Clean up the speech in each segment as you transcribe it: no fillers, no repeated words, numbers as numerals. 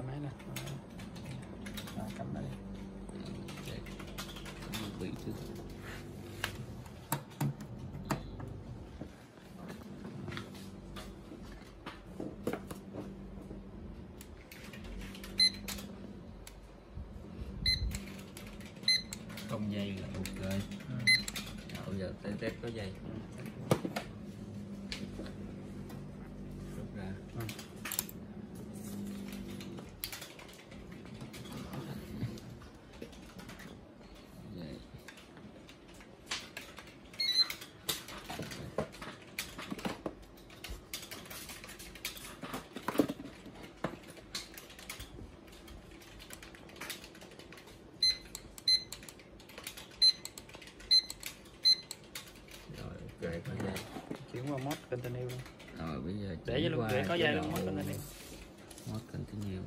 máy nè. Cầm đây. Bị chứ. Không dây là ok. Bây giờ test có dây. Rút ra. Rồi có dây. Chuyển qua mod continue luôn. Rồi bây giờ để cho luôn, để có dây luôn, mod continue. Mod continue.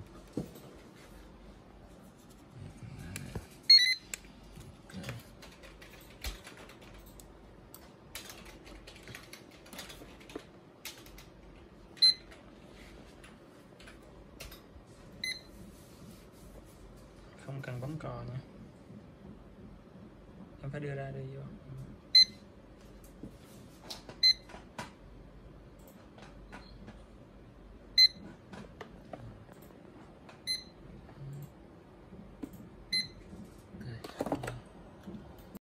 Không cần bấm cò nữa, em phải đưa ra đưa vô.